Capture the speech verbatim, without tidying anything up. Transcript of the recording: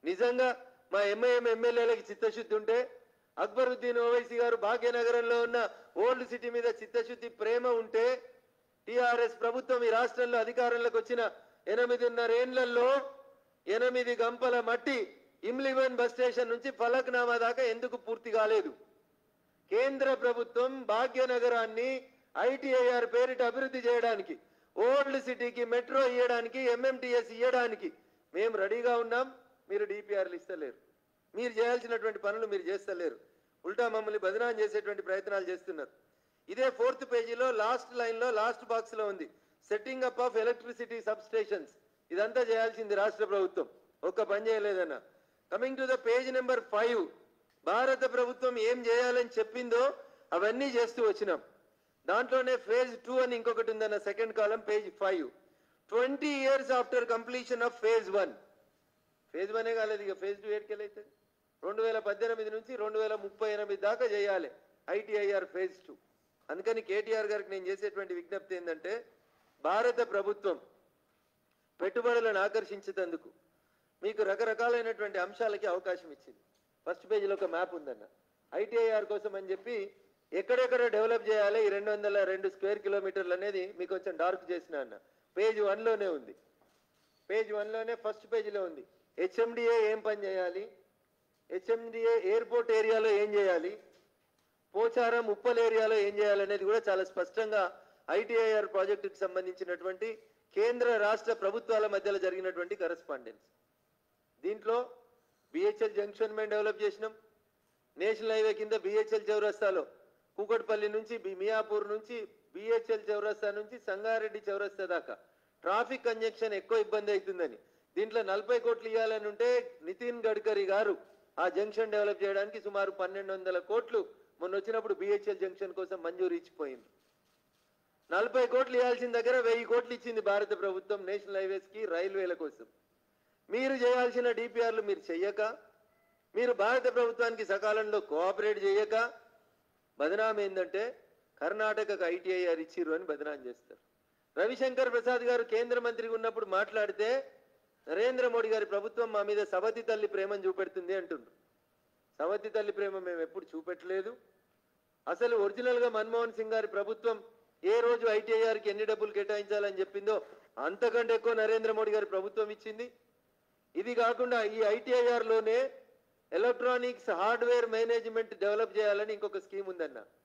నిజంగా మా ఎంఐఎం ఎమ్మెల్యేలకు చిత్తశుద్ధి ఉంటే అక్బరుద్దీన్ ఓవైసీ గారు భాగ్యనగరంలో ఉన్న ఓల్డ్ సిటీ మీద చిత్తశుద్ధి ప్రేమ ఉంటే టిఆర్ఎస్ ప్రభుత్వం ఈ రాష్ట్రంలో అధికారంలోకి వచ్చిన ఎనిమిదిన్నర ఏళ్లలో ఎనిమిది గంపల మట్టి ఇమ్లివన్ బస్ స్టేషన్ నుంచి ఫలక్నామా దాకా ఎందుకు పూర్తి కాలేదు? కేంద్ర ప్రభుత్వం భాగ్యనగరాన్ని ఐటీఐఆర్ పేరిట అభివృద్ధి చేయడానికి, ఓల్డ్ సిటీకి మెట్రో ఇవ్వడానికి, ఎంఎంటీఎస్ ఇవ్వడానికి మేము రెడీగా ఉన్నాం. మీరు డిపిఆర్లు ఇస్తలేరు. మీరు చేయాల్సినటువంటి పనులు మీరు చేస్తలేరు. ఉల్టా మమ్మల్ని బదనాం చేసేటువంటి ప్రయత్నాలు చేస్తున్నారు. ఇదే ఫోర్త్ పేజీలో లాస్ట్ లైన్లో లాస్ట్ బాక్స్లో ఉంది, setting up of electricity substations. ఇదంతా చేయాల్సింది రాష్ట్ర ప్రభుత్వం, ఒక్క పని చేయలేదన్న. Coming to the page number five, భారత ప్రభుత్వం ఏం చేయాలని చెప్పిందో అవన్నీ చేస్తూ వచ్చినాం. దాంట్లోనే ఫేజ్ టూ అని ఇంకొకటి ఉందన్న, second column page five. Twenty years after completion of phase one. Phase వనే కాలేదు, ఇక ఫేజ్ టూ ఏడుకెళ్ళైతే రెండు వేల పద్దెనిమిది నుంచి రెండు వేల ముప్పై ఎనిమిది దాకా చేయాలి ఐటీఐఆర్ ఫేజ్ టూ. అందుకని కేటీఆర్ గారికి నేను చేసేటువంటి విజ్ఞప్తి ఏంటంటే, భారత ప్రభుత్వం పెట్టుబడులను ఆకర్షించేందుకు మీకు రకరకాలైనటువంటి అంశాలకి అవకాశం ఇచ్చింది. ఫస్ట్ పేజీలో ఒక మ్యాప్ ఉందన్న, ఐటీఐఆర్ కోసం అని చెప్పి ఎక్కడెక్కడ డెవలప్ చేయాలి ఈ రెండు వందల రెండు స్క్వేర్ కిలోమీటర్లు అనేది మీకు కొంచెం డార్క్ చేసిన అన్న. పేజ్ వన్లోనే ఉంది, పేజ్ వన్లోనే ఫస్ట్ పేజీలో ఉంది. హెచ్ఎండిఏ ఏం పని చేయాలి, హెచ్ఎండిఏ ఎయిర్పోర్ట్ ఏరియాలో ఏం చేయాలి, పోచారం ఉప్పల్ ఏరియాలో ఏం చేయాలనేది కూడా చాలా స్పష్టంగా ఐటీఐఆర్ ప్రాజెక్టుకి సంబంధించినటువంటి కేంద్ర రాష్ట్ర ప్రభుత్వాల మధ్యలో జరిగినటువంటి కరెస్పాండెన్స్. దీంట్లో బిహెచ్ఎల్ జంక్షన్ మేము డెవలప్ చేసినాం. నేషనల్ హైవే కింద బిహెచ్ఎల్ చౌరస్తాలో కూకట్పల్లి నుంచి మియాపూర్ నుంచి బిహెచ్ఎల్ చౌరస్తా నుంచి సంగారెడ్డి చౌరస్తా దాకా ట్రాఫిక్ కంజెక్షన్ ఎక్కువ ఇబ్బంది అవుతుందని దీంట్లో నలభై కోట్లు ఇవ్వాలని ఉంటే నితిన్ గడ్కరీ గారు ఆ జంక్షన్ డెవలప్ చేయడానికి సుమారు పన్నెండు వందల కోట్లు మొన్న వచ్చినప్పుడు బిహెచ్ఎల్ జంక్షన్ కోసం మంజూరు ఇచ్చిపోయింది. నలభై కోట్లు ఇవ్వాల్సిన దగ్గర వెయ్యి కోట్లు ఇచ్చింది భారత ప్రభుత్వం నేషనల్ హైవేస్ కి, రైల్వేల కోసం. మీరు చేయాల్సిన డిపిఆర్లు మీరు చెయ్యక, మీరు భారత ప్రభుత్వానికి సకాలంలో కోఆపరేట్ చేయక బదనాం ఏంటంటే కర్ణాటకకు ఐటీఐఆర్ ఇచ్చిర్రు అని బదనాం చేస్తారు. రవిశంకర్ ప్రసాద్ గారు కేంద్ర మంత్రిగా ఉన్నప్పుడు మాట్లాడితే నరేంద్ర మోడీ గారి ప్రభుత్వం మా మీద సవతి తల్లి ప్రేమను చూపెడుతుంది అంటుండ్రు. సవతి తల్లి ప్రేమ మేము ఎప్పుడు చూపెట్టలేదు. అసలు ఒరిజినల్గా మన్మోహన్ సింగ్ గారి ప్రభుత్వం ఏ రోజు ఐటీఐఆర్కి ఎన్ని డబ్బులు కేటాయించాలని చెప్పిందో అంతకంటే ఎక్కువ నరేంద్ర మోడీ గారి ప్రభుత్వం ఇచ్చింది. ఇది కాకుండా ఈ ఐటీఐఆర్లోనే ఎలక్ట్రానిక్స్ హార్డ్వేర్ మేనేజ్మెంట్ డెవలప్ చేయాలని ఇంకొక స్కీమ్ ఉందన్న.